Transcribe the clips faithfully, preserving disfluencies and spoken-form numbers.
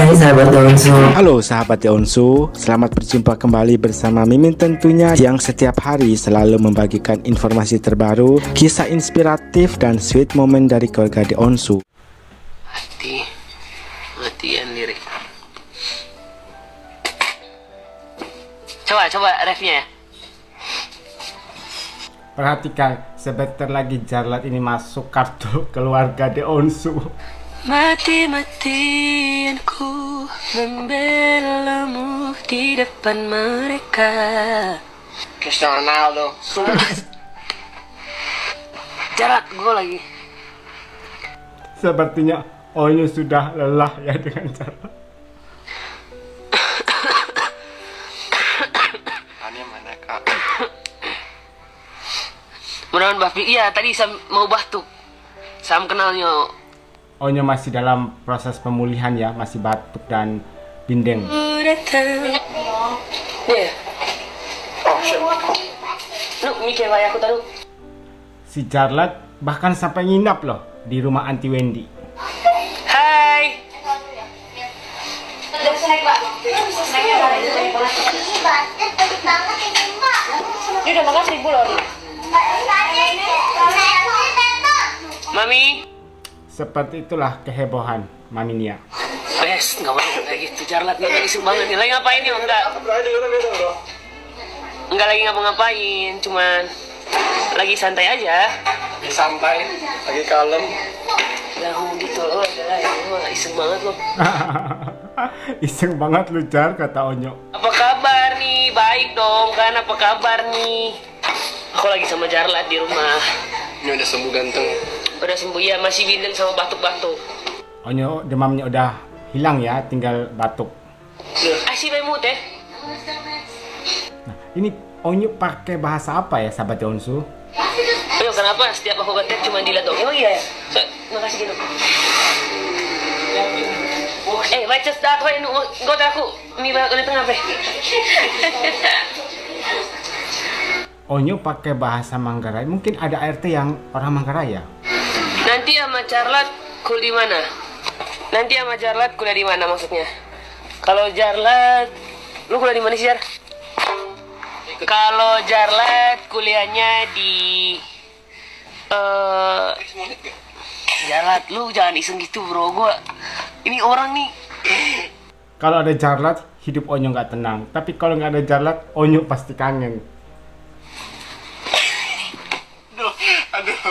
Hai sahabat Onsu. Halo sahabat Onsu, selamat berjumpa kembali bersama Mimin tentunya yang setiap hari selalu membagikan informasi terbaru, kisah inspiratif dan sweet moment dari keluarga di Onsu. Hati, matian lirik. Coba, coba refnya ya. Perhatikan, sebentar lagi Jarlat ini masuk kartu keluarga di Onsu. Mati-matian ku membelamu di depan mereka. Cristiano Ronaldo. Jarlat, gue lagi. Sepertinya Onyo sudah lelah ya dengan Jarlat. Ani mana kak? Mudah-mudahan Bapak, iya tadi Sam mau batuk. Sam kenalnya. Onyo masih dalam proses pemulihan ya, masih batuk dan bindeng. Iya. Lu mikir kayak aku tadi. Si Jarlat bahkan sampai nginap loh di rumah Auntie Wendy. Hai. Ini udah makan seribu loh. Mami. Seperti itulah kehebohan Maminia. Bes, nggak boleh kayak gitu. Jarlat nggak iseng banget nih. Lagi ngapain nih? Enggak. Enggak lagi ngapa-ngapain, cuman lagi santai aja. Lagi santai, lagi kalem. Lah gitu loh, adalah ya, nggak iseng banget loh. Iseng banget lu Jar, kata Onyo. Apa kabar nih? Baik dong kan? Apa kabar nih? Aku lagi sama Jarlat di rumah. Ini udah sembuh ganteng. Udah sembuh ya, masih bindeng sama batuk-batuk. Onyo demamnya udah hilang ya, tinggal batuk. Asih memut ya. Nah, ini Onyo pakai bahasa apa ya sahabat Onsu? Ayo kenapa setiap aku ketek cuma dilihat dong? Oh iya ya. So, makasih gitu. Eh, baca start wae nu got aku. Mi ba udah tengah pe. Onyo pakai bahasa Manggarai. Mungkin ada R T yang orang Manggarai ya? Nanti sama Jarlat kuliah di mana? Nanti sama Jarlat kuliah di mana maksudnya? Kalau Jarlat, lu kuliah di mana sih Jar? Kalau Jarlat kuliahnya di eh uh, Jarlat, lu jangan iseng gitu bro, gua ini orang nih. Kalau ada Jarlat, hidup Onyo nggak tenang. Tapi kalau nggak ada Jarlat, Onyo pasti kangen. Aduh, aduh.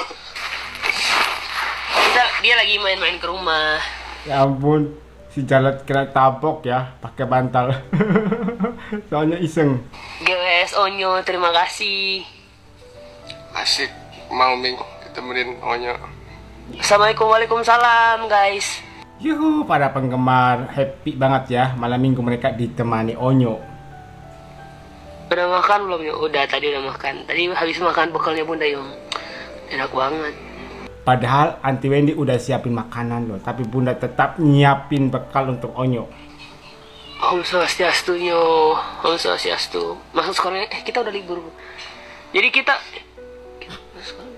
Kita, dia lagi main-main ke rumah. Ya ampun, si Jarlat kena tabok ya, pakai bantal. Soalnya iseng. G W S Onyo, terima kasih. Asik, mau Ming ditemenin Onyo. Assalamualaikum, waalaikumsalam guys. Yuhu, para penggemar happy banget ya, malam minggu mereka ditemani Onyo. Udah makan belum ya? Udah, tadi udah makan. Tadi habis makan bekalnya Bunda Yung. Enak banget. Padahal Auntie Wendy udah siapin makanan loh, tapi Bunda tetap nyiapin bekal untuk Onyo. Om Swastiastu nyo, Om Swastiastu. Masuk sekolah, eh kita udah libur. Jadi kita, kita masuk sekolah.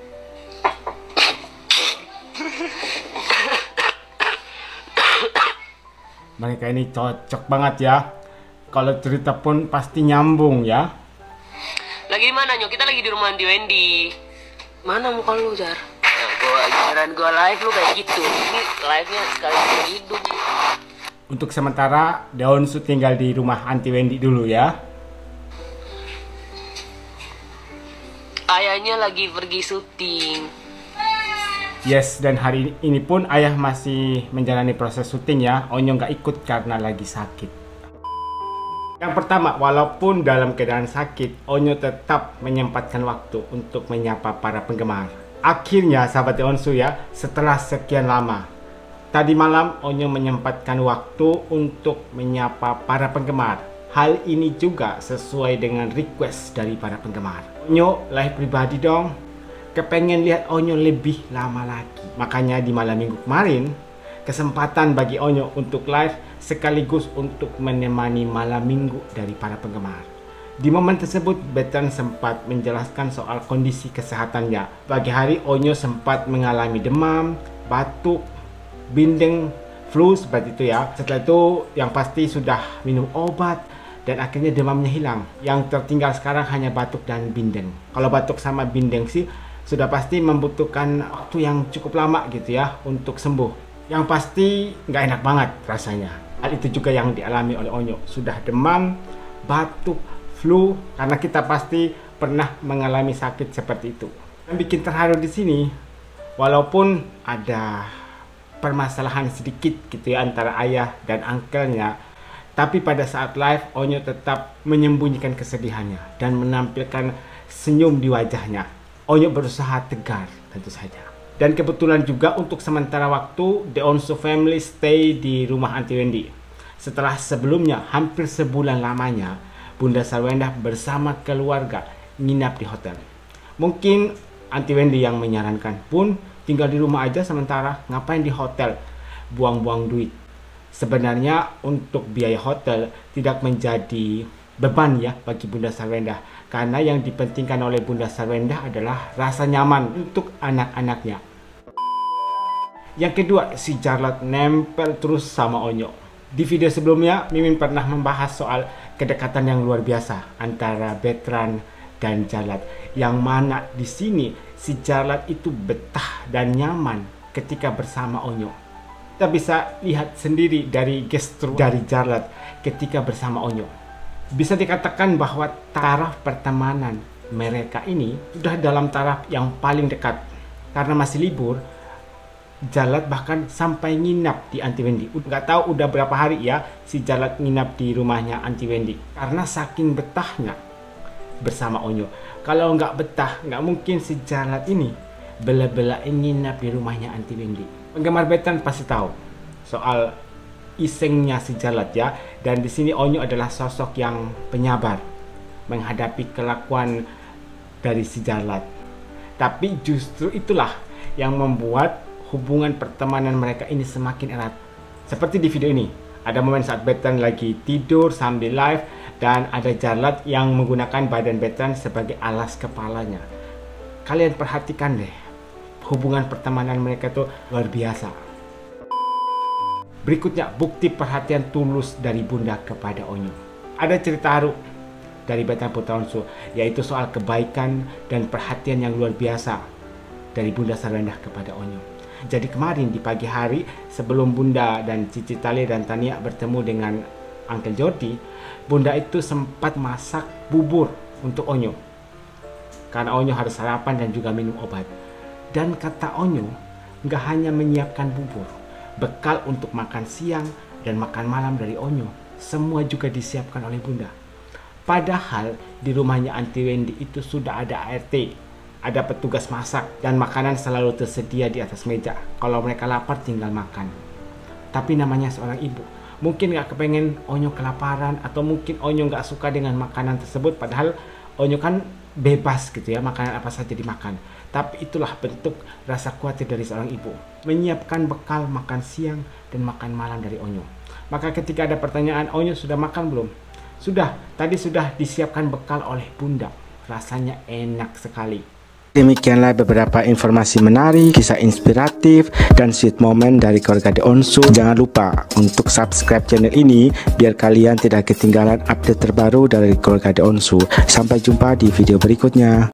Mereka ini cocok banget ya. Kalau cerita pun pasti nyambung ya. Lagi di mana nyo? Kita lagi di rumah Auntie Wendy. Mana muka lu Jar? Ya, gua giliran gua live lu kayak gitu. Ini live-nya sekali hidup. Untuk sementara Daunsu tinggal di rumah Auntie Wendy dulu ya. Ayahnya lagi pergi syuting. Yes, dan hari ini pun ayah masih menjalani proses syuting ya. Onyo nggak ikut karena lagi sakit. Yang pertama, walaupun dalam keadaan sakit, Onyo tetap menyempatkan waktu untuk menyapa para penggemar. Akhirnya, sahabat Onsu ya, setelah sekian lama, tadi malam Onyo menyempatkan waktu untuk menyapa para penggemar. Hal ini juga sesuai dengan request dari para penggemar. Onyo live pribadi dong, kepengen lihat Onyo lebih lama lagi. Makanya di malam minggu kemarin, kesempatan bagi Onyo untuk live sekaligus untuk menemani malam minggu dari para penggemar. Di momen tersebut, Bethan sempat menjelaskan soal kondisi kesehatannya. Pagi hari, Onyo sempat mengalami demam, batuk, bindeng, flu seperti itu ya. Setelah itu yang pasti sudah minum obat dan akhirnya demamnya hilang. Yang tertinggal sekarang hanya batuk dan bindeng. Kalau batuk sama bindeng sih sudah pasti membutuhkan waktu yang cukup lama gitu ya untuk sembuh. Yang pasti nggak enak banget rasanya. Hal itu juga yang dialami oleh Onyo. Sudah demam, batuk, flu, karena kita pasti pernah mengalami sakit seperti itu. Yang bikin terharu di sini, walaupun ada permasalahan sedikit gitu ya antara ayah dan uncle-nya, tapi pada saat live Onyo tetap menyembunyikan kesedihannya dan menampilkan senyum di wajahnya. Onyo berusaha tegar tentu saja. Dan kebetulan juga untuk sementara waktu The Onsu family stay di rumah Aunty Wendy. Setelah sebelumnya hampir sebulan lamanya Bunda Sarwendah bersama keluarga nginap di hotel. Mungkin Aunty Wendy yang menyarankan, pun tinggal di rumah aja sementara, ngapain di hotel, buang-buang duit. Sebenarnya untuk biaya hotel tidak menjadi beban ya bagi Bunda Sarwendah, karena yang dipentingkan oleh Bunda Sarwendah adalah rasa nyaman untuk anak-anaknya. Yang kedua, si Charlotte nempel terus sama Onyo. Di video sebelumnya Mimin pernah membahas soal kedekatan yang luar biasa antara Betran dan Charlotte, yang mana di sini si Charlotte itu betah dan nyaman ketika bersama Onyo. Kita bisa lihat sendiri dari gestur dari Charlotte ketika bersama Onyo. Bisa dikatakan bahwa taraf pertemanan mereka ini sudah dalam taraf yang paling dekat. Karena masih libur, Charlotte bahkan sampai nginap di Aunty Wendy. Nggak tahu udah berapa hari ya si Charlotte nginap di rumahnya Aunty Wendy. Karena saking betahnya bersama Onyo. Kalau nggak betah, nggak mungkin si Charlotte ini bela-belain nginap di rumahnya Aunty Wendy. Penggemar Betran pasti tahu soal isengnya si Charlotte ya. Dan di sini Onyo adalah sosok yang penyabar menghadapi kelakuan dari si Charlotte. Tapi justru itulah yang membuat hubungan pertemanan mereka ini semakin erat. Seperti di video ini, ada momen saat Betran lagi tidur sambil live dan ada Charlotte yang menggunakan badan Betran sebagai alas kepalanya. Kalian perhatikan deh, hubungan pertemanan mereka tuh luar biasa. Berikutnya, bukti perhatian tulus dari Bunda kepada Onyo. Ada cerita haru dari Betran Putra Onsu, yaitu soal kebaikan dan perhatian yang luar biasa dari Bunda Sarwendah kepada Onyo. Jadi kemarin di pagi hari sebelum Bunda dan Cici Tali dan Tania bertemu dengan Uncle Jordi, Bunda itu sempat masak bubur untuk Onyo. Karena Onyo harus sarapan dan juga minum obat. Dan kata Onyo, nggak hanya menyiapkan bubur, bekal untuk makan siang dan makan malam dari Onyo, semua juga disiapkan oleh Bunda. Padahal di rumahnya Aunty Wendy itu sudah ada A R T, ada petugas masak, dan makanan selalu tersedia di atas meja. Kalau mereka lapar tinggal makan. Tapi namanya seorang ibu, mungkin nggak kepengen Onyo kelaparan, atau mungkin Onyo nggak suka dengan makanan tersebut, padahal Onyo kan bebas gitu ya, makanan apa saja dimakan. Tapi itulah bentuk rasa khawatir dari seorang ibu, menyiapkan bekal makan siang dan makan malam dari Onyo. Maka ketika ada pertanyaan, Onyo sudah makan belum? Sudah, tadi sudah disiapkan bekal oleh Bunda. Rasanya enak sekali. Demikianlah beberapa informasi menarik, kisah inspiratif, dan sweet moment dari keluarga The Onsu. Jangan lupa untuk subscribe channel ini biar kalian tidak ketinggalan update terbaru dari keluarga The Onsu. Sampai jumpa di video berikutnya.